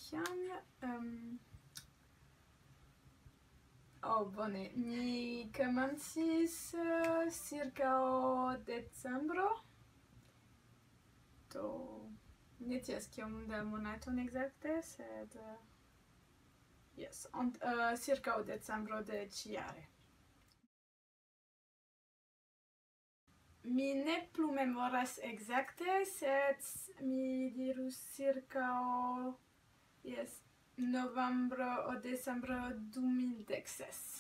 kiam bone, mi komencis circa decembro. Do ne scias kiom da monaton ekzakte, sed yes, circa decembro de ĉiare. Mi ne plu memoras ekzakte, sed mi dirus circa yes, novembro o decembro 2016.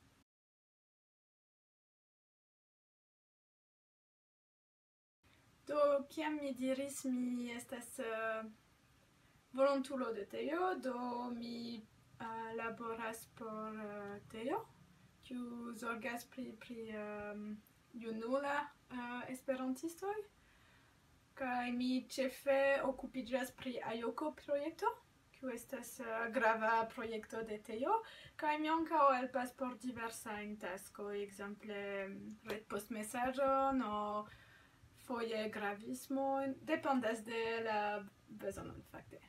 Do, kiam mi diris, mi estas volontulo de Tejo, do mi laboras por Tejo, kiu zorgas pri junula esperantistoj, kaj mi ĉefe okupiĝas pri Ajoko projekto, kiu estas grava projekto de Tejo, kaj mi ankaŭ helpas por diversajn taskoj, ekzemple retpostmesaĝon o foje gravismon, dependas de la bezonon fakte.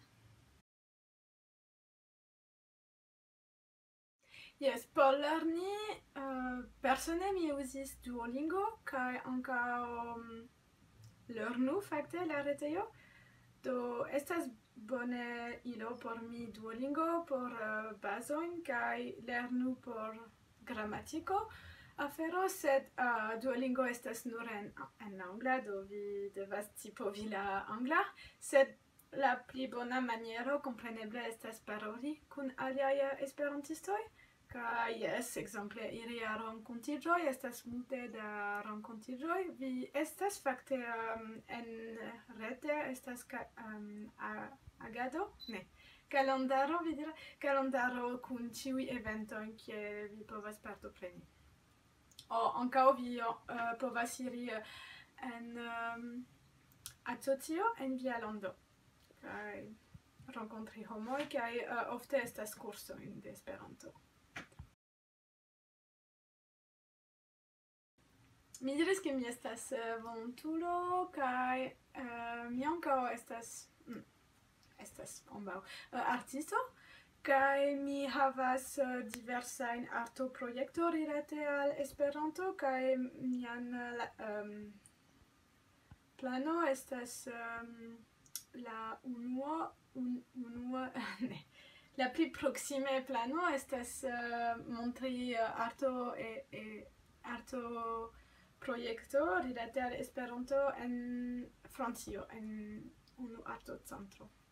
Yes, por lerni persone mi uzis Duolingo kaj ankaŭ Lernu fakte la retejo. Do estas bone ilo por mi Duolingo por bazojn kaj Lernu por gramatiko afero, sed Duolingo estas nur en angla, do vi devas scipovi la angla, sed la pli bona maniero kompreneble estas paroli kun aliaj esperantistoj. Kaj jes, ekzemple iri al renkontiĝoj, estas multe da renkontiĝoj. Vi estas fakte en rete, estas agado? Ne. Kalendaro, vi diras? Kalendaro kun ĉiuj eventoj, kie vi povas partopreni. Ankaŭ vi povas iri en asocio en via lando. Kaj renkontri homoj, kaj ofte estas kursoj de Esperanto. Mi diris ke mi estas volontulo kaj mi ankaŭ estas ambaŭ artisto, kaj mi havas diversajn artoprojekto rilate al Esperanto, kaj mian plano estas la unua ne. La pli proksime plano estas montri arto projekto rilate al Esperanto en Francio, en unu artocentro.